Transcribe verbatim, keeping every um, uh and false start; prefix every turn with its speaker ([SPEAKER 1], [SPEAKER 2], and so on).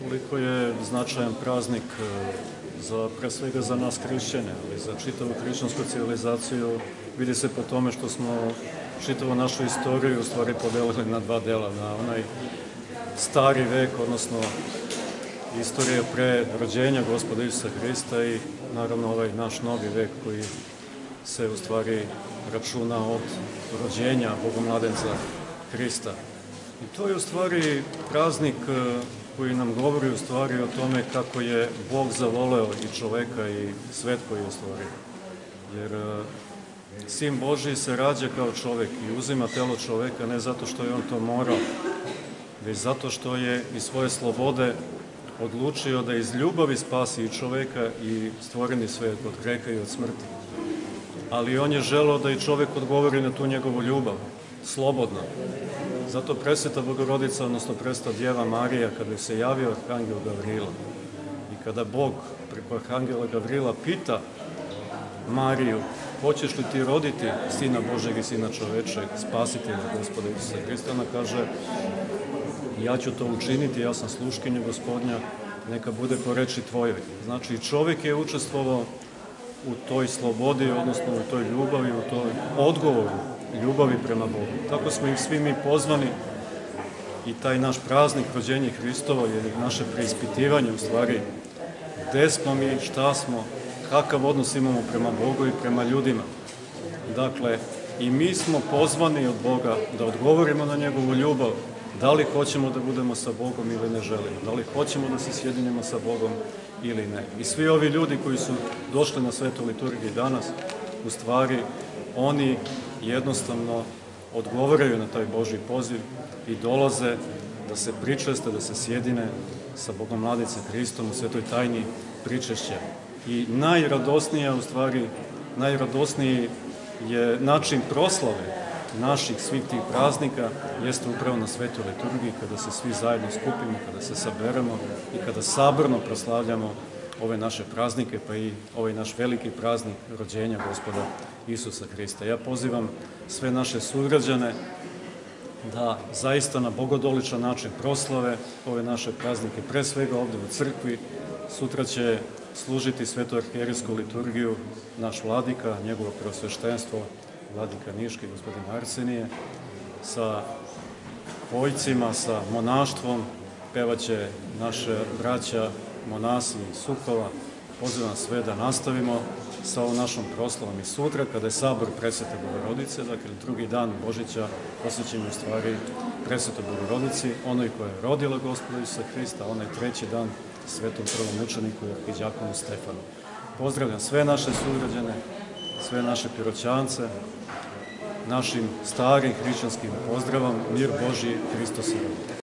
[SPEAKER 1] koliko je značajan praznik za, pre svega za nas hrišćane, ali za čitavu hrišćansku civilizaciju, vidi se po tome što smo čitavu našu istoriju u stvari podelili na dva dela, na onaj stari vek, odnosno istorija pre rođenja Gospoda Isusa Hrista i naravno ovaj naš novi vek koji se u stvari računa od rođenja Bogomladenca Hrista. I to je u stvari praznik koji nam govori u stvari o tome kako je Bog zavoleo i čoveka i svet koji je stvorio. Jer Sin Božiji se rađa kao čovek i uzima telo čoveka ne zato što je on to morao, već zato što je iz svoje slobode odlučio da iz ljubavi spasi i čoveka i stvoreni svet od greha i od smrti. Ali on je želeo da i čovek odgovori na tu njegovu ljubav, slobodno. Zato presveta Bogorodica, odnosno presveta Djeva Marija, kada je se javio Arhangel Gavrila i kada Bog preko Arhangela Gavrila pita Mariju, hoćeš li ti roditi Sina Božeg i Sina čovečeg, spasitelja Gospoda Isusa Hrista, ona kaže, ja ću to učiniti, ja sam sluškinja Gospodnja, neka bude po reči tvojoj. Znači, i čovjek je učestvovao u toj slobodi, odnosno u toj ljubavi, u toj odgovoru ljubavi prema Bogu. Tako smo ih svi mi pozvani i taj naš praznik rođenja Hristovo je naše preispitivanje u stvari gde smo mi, šta smo, kakav odnos imamo prema Bogu i prema ljudima. Dakle, i mi smo pozvani od Boga da odgovorimo na njegovu ljubav, da li hoćemo da budemo sa Bogom ili ne želimo, da li hoćemo da se sjedinimo sa Bogom ili ne. I svi ovi ljudi koji su došli na svetu liturgiju danas, u stvari, oni jednostavno odgovaraju na taj Božji poziv i dolaze da se pričeste, da se sjedine sa Bogomladicom Hristom u svetoj tajni pričešća. I najradosnija, u stvari, najradosniji je način proslave naših svih tih praznika jeste upravo na svetoj liturgiji, kada se svi zajedno skupimo, kada se saberemo i kada saborno proslavljamo ove naše praznike, pa i ovaj naš veliki praznik rođenja Gospoda Isusa Hrista. Ja pozivam sve naše sugrađane da zaista na bogodoličan način proslave ove naše praznike, pre svega ovde u crkvi. Sutra će služiti svetoarhijerijsku liturgiju naš vladika, njegovo preosveštenstvo, vladika Niški, gospodin Arsenije, sa pojcima, sa monaštvom, pevaće naše braća, monasi i Sukova. Pozivam sve da nastavimo sa ovom našom proslavom i sutra, kada je sabor presvete Bogorodice, dakle drugi dan Božića posvećen u stvari presvetoj Bogorodici, onoj koja je rodila Gospoda Isusa Hrista, onaj treći dan svetom prvomučeniku i arhidjakonu Stefanu. Pozdravljam sve naše sugrađane, sve naše Piroćance, našim starim hrišćanskim pozdravom, mir Božji, Hristos je rodi.